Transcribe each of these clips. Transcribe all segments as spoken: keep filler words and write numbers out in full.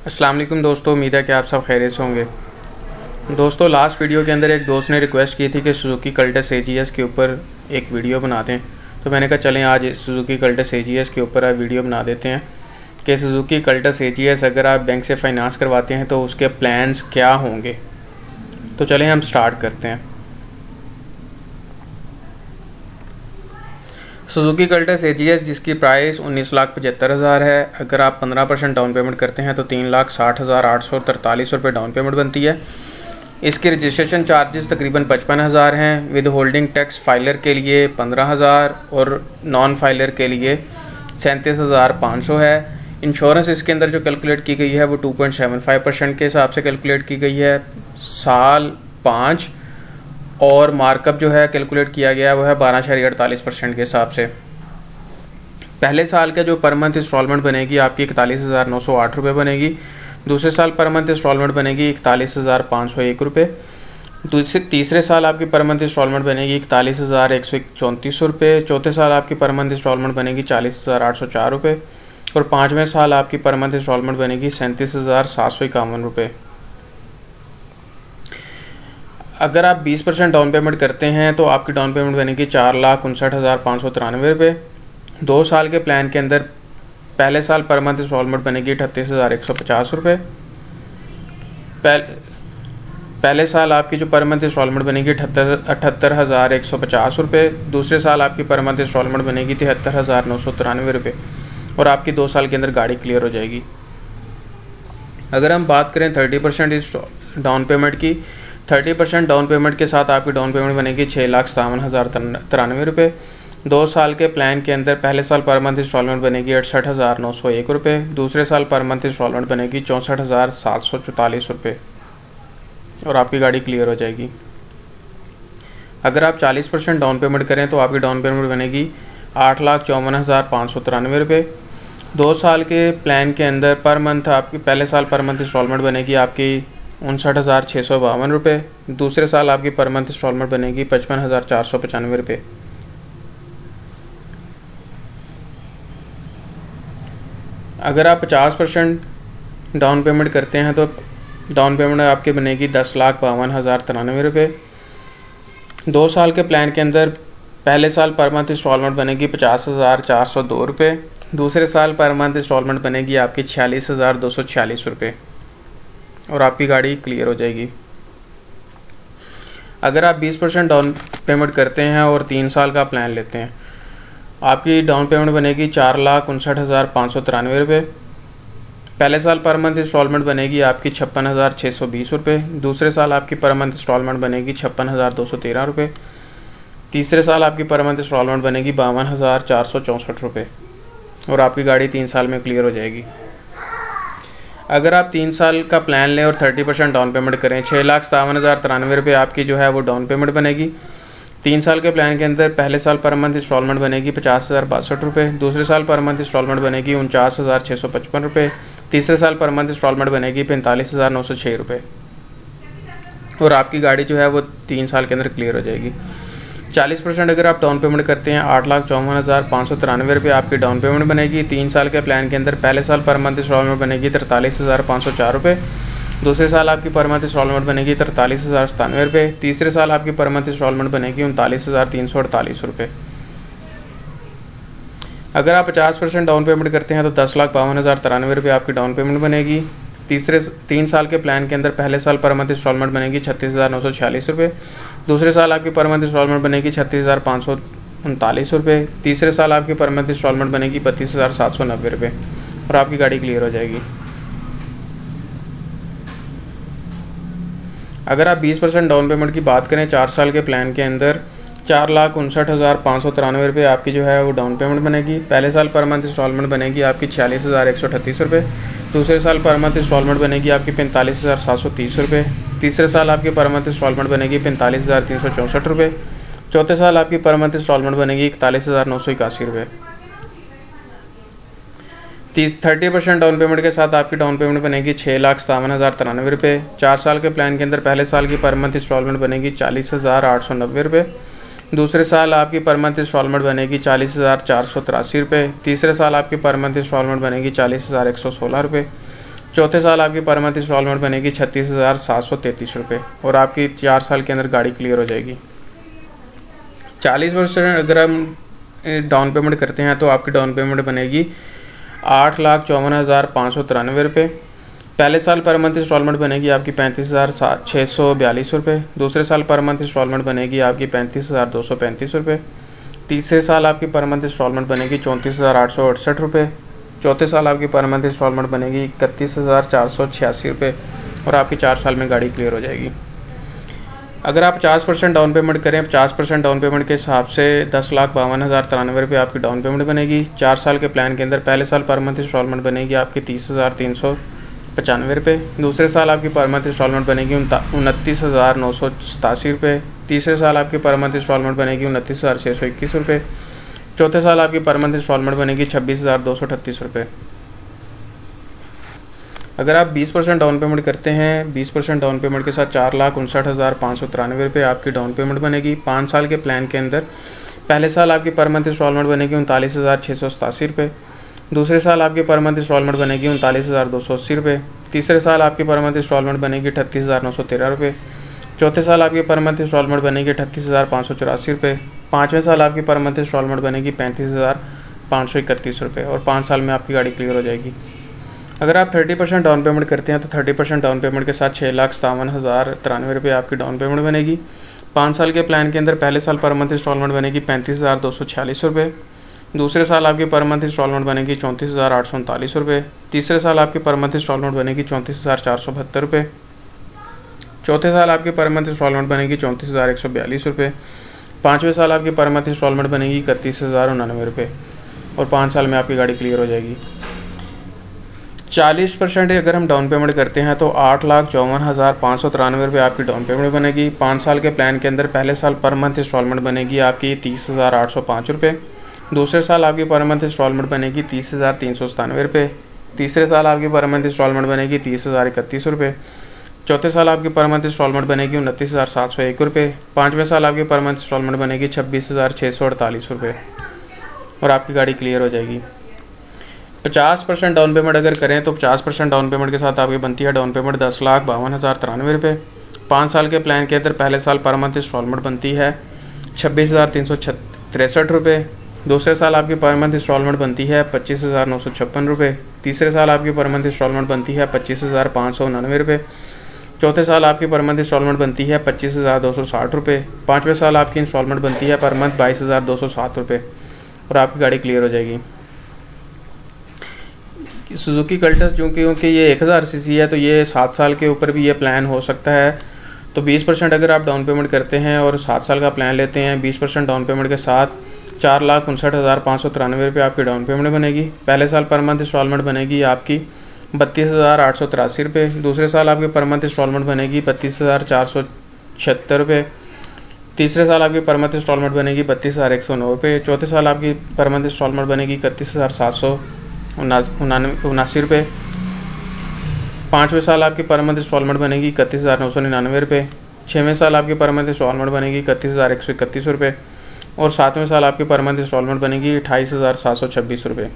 अस्सलाम वालेकुम दोस्तों, उम्मीद है कि आप सब खैरियत से होंगे। दोस्तों, लास्ट वीडियो के अंदर एक दोस्त ने रिक्वेस्ट की थी कि Suzuki Cultus A G S के ऊपर एक वीडियो बना दें, तो मैंने कहा चलें आज Suzuki Cultus A G S के ऊपर आप वीडियो बना देते हैं कि Suzuki Cultus A G S अगर आप बैंक से फ़ाइनेंस करवाते हैं तो उसके प्लान्स क्या होंगे। तो चलें हम स्टार्ट करते हैं। Suzuki Cultus A G S जिसकी प्राइस उन्नीस लाख पचहत्तर हज़ार है, अगर आप पंद्रह परसेंट डाउन पेमेंट करते हैं तो तीन लाख साठ हज़ार आठ सौ तरतालीस रुपये डाउन पेमेंट बनती है। इसके रजिस्ट्रेशन चार्जेस तकरीबन पचपन हज़ार हैं, विद होल्डिंग टैक्स फाइलर के लिए पंद्रह हज़ार और नॉन फाइलर के लिए सैंतीस हज़ार पाँच सौ है। इंश्योरेंस इसके अंदर जो कैलकुलेट की गई है वो two point seven five percent के हिसाब से कैलकुलेट की गई है, साल पाँच, और मार्कअप जो है कैलकुलेट किया गया है वो है बारह शरी अड़तालीस परसेंट के हिसाब से। पहले साल का जो पर मंथ इंस्टॉलमेंट बनेगी आपकी इकतालीस हज़ार नौ सौ आठ रुपये बनेगी। दूसरे साल पर मंथ इंस्टॉलमेंट बनेगी इकतालीस हज़ार पाँच सौ एक रुपये। दूसरे तीसरे साल आपकी पर मंथ इंस्टॉलमेंट बनेगी इकतालीस हज़ार एक सौ चौंतीस रुपये। चौथे साल आपकी पर मंथ इंस्टॉलमेंट बनेगी चालीस हज़ार आठ सौ चार रुपये और पाँचवें साल आपकी पर मंथ इंस्टॉलमेंट बनेगी सैंतीस हज़ार सात सौ इक्यावन रुपये। अगर आप बीस परसेंट डाउन पेमेंट करते हैं तो आपकी डाउन पेमेंट बनेगी चार लाख उनसठ हज़ार पाँच सौ तिरानवे रुपये। दो साल के प्लान के अंदर पहले साल पर मंथ इंस्टॉलमेंट बनेगी अठतीस हज़ार एक सौ पचास रुपये। पहले साल आपकी जो पर मंथ इंस्टॉलमेंट बनेगी अठहत्तर अठहत्तर हज़ार एक सौ पचास रुपये। दूसरे साल आपकी पर मंथ इंस्टॉलमेंट बनेगी तिहत्तर हज़ार नौ सौ तिरानवे रुपये और आपकी दो साल के अंदर गाड़ी क्लियर हो जाएगी। अगर हम बात करें थर्टी परसेंट डाउन पेमेंट की, थर्टी परसेंट डाउन पेमेंट के साथ आपकी डाउन पेमेंट बनेगी छः लाख सतावन हज़ार तिरानवे रुपये। दो साल के प्लान के अंदर पहले साल पर मंथ इंस्टॉलमेंट बनेगी अड़सठ हज़ार नौ सौ एक रुपये। दूसरे साल पर मंथ इंस्टॉलमेंट बनेगी चौंसठ हज़ार सात सौ चौतालीस रुपये और आपकी गाड़ी क्लियर हो जाएगी। अगर आप चालीस परसेंट डाउन पेमेंट करें तो आपकी डाउन पेमेंट बनेगी आठ लाख चौवन हज़ार पाँच सौ तिरानवे रुपये। दो साल के प्लान के अंदर पर मंथ आपकी पहले साल पर मंथ इंस्टॉलमेंट बनेगी आपकी उनसठ हज़ार छः सौ बावन रुपये। दूसरे साल आपकी पर मंथ इंस्टॉलमेंट बनेगी पचपन हज़ार चार सौ पचानवे रुपये। अगर आप पचास परसेंट डाउन पेमेंट करते हैं तो डाउन पेमेंट आपकी बनेगी दस लाख बावन हज़ार तिरानवे रुपये। दो साल के प्लान के अंदर पहले साल पर मंथ इंस्टॉलमेंट बनेगी पचास हज़ार चार सौ दो रुपये। दूसरे साल पर मंथ इंस्टॉलमेंट बनेगी आपकी छियालीस हज़ार दो सौ छियालीस रुपये और आपकी गाड़ी क्लियर हो जाएगी। अगर आप बीस परसेंट डाउन पेमेंट करते हैं और तीन साल का प्लान लेते हैं, आपकी डाउन पेमेंट बनेगी चार लाख उनसठ हज़ार पाँच सौ तिरानवे रुपये। पहले साल पर मंथ इंस्टॉलमेंट बनेगी आपकी छप्पन हज़ार छः सौ बीस रुपये। दूसरे साल आपकी पर मंथ इंस्टॉलमेंट बनेगी छप्पन हज़ार दो सौ तेरह रुपये। तीसरे साल आपकी पर मंथ इंस्टॉलमेंट बनेगी बावन हज़ार चार सौ चौंसठ रुपये और आपकी गाड़ी तीन साल में क्लियर हो जाएगी। अगर आप तीन साल का प्लान लें और थर्टी परसेंट डाउन पेमेंट करें, छः लाख सतावन हज़ार तिरानवे रुपये आपकी जो है वो डाउन पेमेंट बनेगी। तीन साल के प्लान के अंदर पहले साल पर मंथ इंस्टॉलमेंट बनेगी पचास हज़ार बासठ रुपये। दूसरे साल पर मंथ इंस्टॉलमेंट बनेगी उनचास हज़ार छः सौ पचपन रुपये। तीसरे साल पर मंथ इंस्टॉलमेंट बनेगी पैंतालीस हज़ार नौ सौ छः रुपये और आपकी गाड़ी जो है वो तीन साल के अंदर क्लियर हो जाएगी। चालीस परसेंट अगर आप डाउन पेमेंट करते हैं, आठ लाख चौवन हज़ार पाँच सौ तिरानवे रुपये आपकी डाउन पेमेंट बनेगी। तीन साल के प्लान के अंदर पहले साल पर मंथ इंस्टॉलमेंट बनेगी तरतालीस हज़ार पाँच सौ चार रुपये। दूसरे साल आपकी पर मंथ इंस्टॉलमेंट बनेगी तरतालीस हज़ार सतानवे रुपये। तीसरे साल आपकी पर मंथ इंस्टॉलमेंट बनेगी उनतालीस हज़ार तीन सौ अड़तालीस रुपये। अगर आप पचास परसेंट डाउन पेमेंट करते हैं तो दस लाख बावन हज़ार तिरानवे रुपये आपकी डाउन पेमेंट बनेगी। तीसरे तीन साल के प्लान के अंदर पहले साल पर मंथ इंस्टॉलमेंट बनेगी छत्तीस हज़ार नौ सौ छियालीस रुपये। दूसरे साल आपकी पर मंथ इंस्टॉलमेंट बनेगी छत्तीस हज़ार पाँच सौ उनतालीस रुपये। तीसरे साल आपकी पर मंथ इंस्टॉलमेंट बनेगी बत्तीस हज़ार सात सौ नब्बे रुपये और आपकी गाड़ी क्लियर हो जाएगी। अगर आप बीस परसेंट डाउन पेमेंट की बात करें, चार साल के प्लान के अंदर चार लाख उनसठ हज़ार पाँच सौ तिरानवे रुपये आपकी जो है वो डाउन पेमेंट बनेगी। पहले साल पर मंथ इंस्टॉलमेंट बनेगी आपकी छियालीस हज़ार एक सौ अठतीस रुपये। दूसरे साल पर मंथ इंस्टॉलमेंट बनेगी आपकी पैंतालीस हज़ार सात सौ तीस रुपये। तीसरे साल आपकी पर मंथ इंस्टॉलमेंट बनेगी पैंतालीस हज़ार तीन सौ चौंसठ रुपये। चौथे साल आपकी पर मंथ इंस्टॉलमेंट बनेगी इकतालीस हज़ार नौ सौ इक्यासी रुपये। तीस थर्टी परसेंट डाउन पेमेंट के साथ आपकी डाउन पेमेंट बनेगी छः लाख सतावन हज़ार तिरानवे रुपये। चार साल के प्लान के अंदर पहले साल की पर मंथ इंस्टॉलमेंट बनेगी चालीस हज़ार आठ सौ नब्बे रुपये। दूसरे साल आपकी पर मंथ इंस्टॉलमेंट बनेगी चालीस हज़ार चार सौ तिरासी रुपये। तीसरे साल आपकी पर मंथ इंस्टॉलमेंट बनेगी चालीस हज़ार एक सौ सोलह रुपये। चौथे साल आपकी पर मंथ इंस्टॉलमेंट बनेगी छत्तीस हज़ार सात सौ तैंतीस रुपये और आपकी चार साल के अंदर गाड़ी क्लियर हो जाएगी। चालीस परसेंट अगर हम डाउन पेमेंट करते हैं तो आपकी डाउन पेमेंट बनेगी आठ लाख चौवन हज़ार पाँच सौ तिरानवे रुपये। पहले साल पर मंथ इंस्टॉलमेंट बनेगी आपकी पैंतीस हज़ार छः सौ बयालीस रुपये। दूसरे साल पर मंथ इंस्टॉलमेंट बनेगी आपकी पैंतीस हज़ार दो सौ पैंतीस रुपये। तीसरे साल आपकी पर मंथ इंस्टॉलमेंट बनेगी चौंतीस हज़ार आठ सौ अड़सठ रुपये। चौथे साल आपकी पर मंथ इंस्टॉलमेंट बनेगी इकतीस हज़ार चार सौ छियासी रुपये और आपकी चार साल में गाड़ी क्लियर हो जाएगी। अगर आप पचास परसेंट डाउन पेमेंट करें, पचास परसेंट डाउन पेमेंट के हिसाब से दस लाख बावन हज़ार तिरानवे रुपये आपकी डाउन पेमेंट बनेगी। चार साल के प्लान के अंदर पहले साल पर मंथ इंस्टॉलमेंट बनेगी आपकी तीस हज़ार तीन सौ पचानवे रुपये। दूसरे साल आपकी पर मंथ इंस्टॉलमेंट बनेगी उनतीस हज़ार नौ सौ सतासी रुपये। तीसरे साल आपकी पर मंथ इंस्टॉलमेंट बनेगी उनतीस हज़ार छः सौ इक्कीस रुपये। चौथे साल आपकी पर मंथ इंस्टॉलमेंट बनेगी छब्बीस हज़ार दो सौ अठतीस रुपये। अगर आप बीस परसेंट डाउन पेमेंट करते हैं, बीस परसेंट डाउन पेमेंट के साथ चार लाख उनसठ हज़ार पाँच सौ तिरानवे रुपये आपकी डाउन पेमेंट बनेगी। पाँच साल के प्लान के अंदर पहले साल आपकी पर मंथ इंस्टॉलमेंट बनेगी उनतालीस हज़ार छः सौ सतासी रुपये। दूसरे साल आपकी पर मंथ इंस्टॉलमेंट बनेगी उनतालीस हज़ार दो सौ अस्सी रुपये। तीसरे साल आपकी पर मंथ इंस्टॉलमेंट बनेगी अठतीस हज़ार नौ सौ तेरह रुपये। चौथे साल आपकी पर मंथ इंस्टॉलमेंट बनेगी अठतीस हज़ार पाँच सौ चौरासी रुपये। पाँचवें साल आपकी पर मंथ इंस्टॉलमेंट बनेगी पैंतीस हज़ार पाँच सौ इकतीस रुपये और पाँच साल में आपकी गाड़ी क्लियर हो जाएगी। अगर आप तीस परसेंट डाउन पेमेंट करते हैं तो तीस परसेंट डाउन पेमेंट के साथ छः लाख सतावन हज़ार तिरानवे रुपये आपकी डाउन पेमेंट बनेगी। पाँच साल के प्लान के अंदर पहले साल पर मंथ इंस्टॉलमेंट बनेगी पैंतीस हज़ार दो सौ छियालीस रुपये। दूसरे साल आपकी पर मंथ इंस्टॉलमेंट बनेगी चौंतीस हज़ार आठ सौ उनतालीस रुपये। तीसरे साल आपकी पर मंथ इंस्टॉलमेंट बनेगी चौंतीस हज़ार चार सौ बहत्तर रुपये। चौथे साल आपकी पर मंथ इंस्टॉलमेंट बनेगी चौंतीस हज़ार एक सौ बयालीस रुपये। पाँचवें साल आपकी पर मंथ इंस्टॉलमेंट बनेगी इकतीस हज़ार उन्यानवे रुपये और पाँच साल में आपकी गाड़ी क्लियर हो जाएगी। चालीस परसेंट अगर हम डाउन पेमेंट करते हैं तो आठ लाख चौवन हज़ार पाँच सौ तिरानवे रुपये आपकी डाउन पेमेंट बनेगी। पाँच साल के प्लान के अंदर पहले साल पर मंथ इंस्टॉलमेंट बनेगी आपकी तीस हज़ार आठ सौ पाँच रुपये। दूसरे साल आपकी पर मंथ इंस्टॉलमेंट बनेगी तीस हज़ार तीन सौ सतानवे रुपये। तीसरे साल आपकी पर मंथ इंस्टॉलमेंट बनेगी तीस हज़ार इकतीस रुपये। चौथे साल आपकी पर मंथ इंस्टॉलमेंट बनेगी उनतीस हज़ार सात सौ एक रुपये। पाँचवें साल आपकी पर मंथ इंस्टॉलमेंट बनेगी छब्बीस हज़ार छः सौ अड़तालीस रुपये और आपकी गाड़ी क्लियर हो जाएगी। पचास परसेंट डाउन पेमेंट अगर करें तो पचास परसेंट डाउन पेमेंट के साथ आपकी बनती है डाउन पेमेंट दस लाख बावन हज़ार तिरानवे रुपये। पाँच साल के प्लान के अंदर पहले साल पर मंथ इंस्टॉलमेंट बनती है छब्बीस हज़ार तीन सौ तिरसठ रुपये। दूसरे साल आपकी पर मंथ इंस्टॉलमेंट बनती है पच्चीस हज़ार नौ सौ छप्पन रुपये। तीसरे साल आपकी पर मंथ इंस्टॉलमेंट बनती है पच्चीस हज़ार पाँच सौ उन्यानवे रुपये। चौथे साल आपकी पर मंथ इंस्टॉलमेंट बनती है पच्चीस हज़ार दो सौ साठ रुपये। पाँचवें साल आपकी इंस्टॉलमेंट बनती है पर मंथ बाईस हज़ार दो सौ सात रुपये और आपकी गाड़ी क्लियर हो जाएगी। सुजुकी कल्टस चूँकि क्योंकि ये एक हज़ार सी सी है तो ये सात साल के ऊपर भी ये प्लान हो सकता है। तो बीस परसेंट अगर आप डाउन पेमेंट करते हैं और सात साल का प्लान लेते हैं, बीस परसेंट डाउन पेमेंट के साथ चार लाख उनसठ हज़ार पाँच सौ तिरानवे रुपये आपकी डाउन पेमेंट बनेगी। पहले साल पर मंथ इंस्टॉलमेंट बनेगी आपकी बत्तीस हज़ार आठ सौ तिरासी रुपये। दूसरे साल आपकी पर मंथ इंस्टॉलमेंट बनेगी बत्तीस हज़ार चार सौ छिहत्तर रुपये। तीसरे साल आपकी पर मंथ इंस्टॉलमेंट बनेगी बत्तीस हज़ार एक सौ नौ रुपये। चौथे साल आपकी पर मंथ इंस्टॉलमेंट बनेगी इकतीस हज़ार सात सौ उनासी रुपये। पाँचवें साल आपकी पर मंथ इंस्टॉलमेंट बनेगी इकतीस हज़ार नौ सौ निन्यानवे रुपये। छवें साल आपकी पर मंथ इंस्टॉलमेंट बनेगी इकतीस हज़ार एक सौ इकतीस रुपये और सातवें साल आपकी पर मंथ इंस्टॉलमेंट बनेगी अट्ठाईस हज़ार सात सौ छब्बीस रुपये।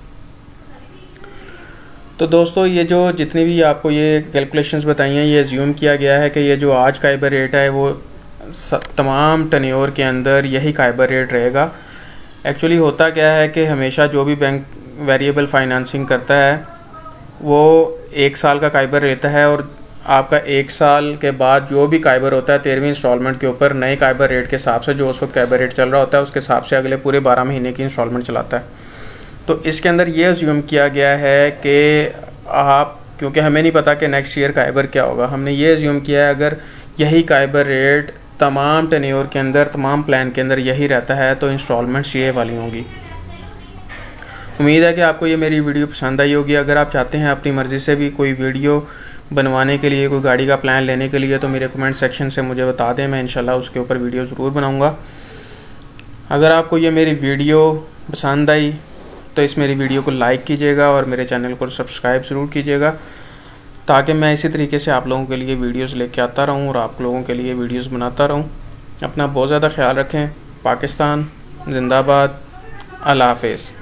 तो दोस्तों ये जो जितनी भी आपको ये कैलकुलेशंस बताई हैं, ये एज्यूम किया गया है कि ये जो आज का काइबर रेट है वो तमाम टन्योर के अंदर यही काइबर रेट रहेगा। एक्चुअली होता क्या है कि हमेशा जो भी बैंक वेरिएबल फाइनेंसिंग करता है वो एक साल का काइबर रहता है और आपका एक साल के बाद जो भी काइबर होता है तेरहवीं इंस्टॉलमेंट के ऊपर नए काइबर रेट के हिसाब से जो उस वक्त काइबर रेट चल रहा होता है उसके हिसाब से अगले पूरे बारह महीने की इंस्टॉलमेंट चलाता है। तो इसके अंदर ये अज्यूम किया गया है कि आप, क्योंकि हमें नहीं पता कि नेक्स्ट ईयर काइबर क्या होगा, हमने ये अज्यूम किया है अगर यही काइबर रेट तमाम टेन्योर के अंदर तमाम प्लान के अंदर यही रहता है तो इंस्टॉलमेंट्स ये वाली होंगी। उम्मीद है कि आपको ये मेरी वीडियो पसंद आई होगी। अगर आप चाहते हैं अपनी मर्ज़ी से भी कोई वीडियो बनवाने के लिए, कोई गाड़ी का प्लान लेने के लिए, तो मेरे कमेंट सेक्शन से मुझे बता दें, मैं इंशाल्लाह उसके ऊपर वीडियो ज़रूर बनाऊंगा। अगर आपको ये मेरी वीडियो पसंद आई तो इस मेरी वीडियो को लाइक कीजिएगा और मेरे चैनल को सब्सक्राइब ज़रूर कीजिएगा ताकि मैं इसी तरीके से आप लोगों के लिए वीडियोज़ लेके आता रहूँ और आप लोगों के लिए वीडियोज़ बनाता रहूँ। अपना बहुत ज़्यादा ख्याल रखें। पाकिस्तान जिंदाबाद। अल्लाह हाफ़िज़।